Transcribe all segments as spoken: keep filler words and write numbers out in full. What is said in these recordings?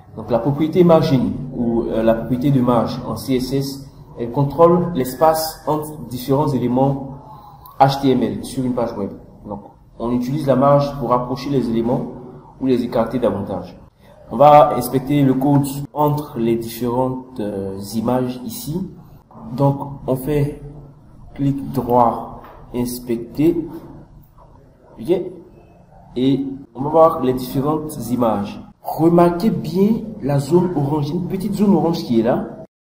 Donc la propriété margin ou euh, la propriété de marge en C S S, elle contrôle l'espace entre différents éléments H T M L sur une page web. Donc on utilise la marge pour rapprocher les éléments ou les écarter davantage. On va inspecter le code entre les différentes euh, images ici. Donc on fait clic droit, inspecter, okay. Et on va voir les différentes images. Remarquez bien la zone orange, une petite zone orange qui est là.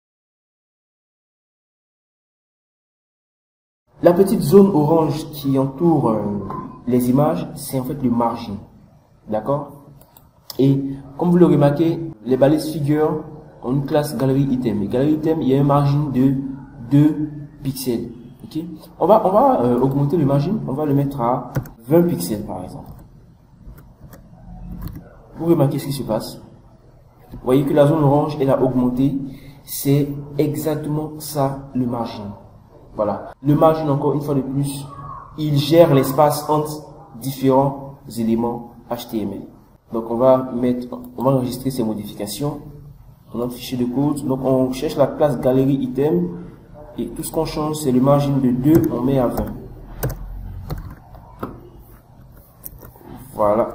La petite zone orange qui entoure euh, les images, c'est en fait le margin. D'accord? Et comme vous le remarquez, les balises figures ont une classe galerie item. Et galerie item, il y a un margin de deux pixels. Okay? On va, on va euh, augmenter le margin, on va le mettre à vingt pixels par exemple. Vous remarquez ce qui se passe. Vous voyez que la zone orange, elle a augmenté. C'est exactement ça le margin. Voilà. Le margin, encore une fois de plus, il gère l'espace entre différents éléments H T M L. Donc on va mettre, on va enregistrer ces modifications dans notre fichier de code. Donc on cherche la classe galerie item et tout ce qu'on change, c'est le margin de deux, on met à vingt. Voilà.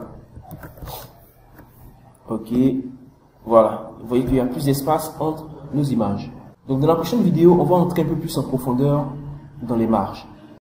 Ok. Voilà. Vous voyez qu'il y a plus d'espace entre nos images. Donc dans la prochaine vidéo, on va entrer un peu plus en profondeur dans les marges.